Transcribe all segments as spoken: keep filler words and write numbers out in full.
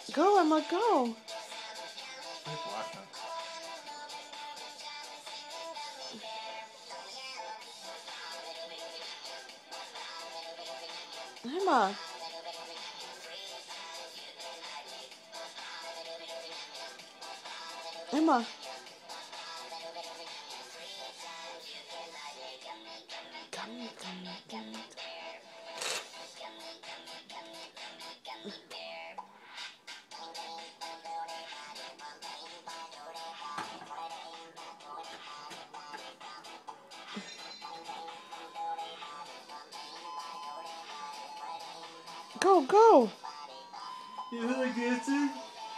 Go, Emma, go. Emma. Emma. Come, come, come. Go, go. You feel like dancing?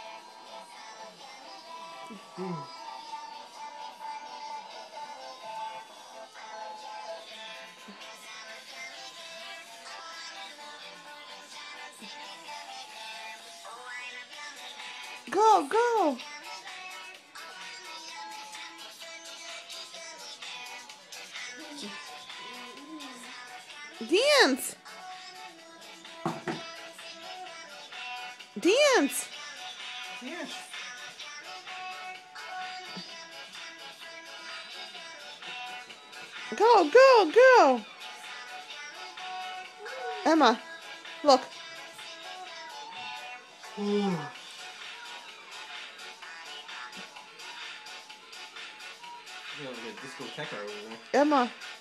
Go, go. Dance. Dance. Dance. Go, go, go. Emma, look. Ooh. Like a discotheque over there. Emma.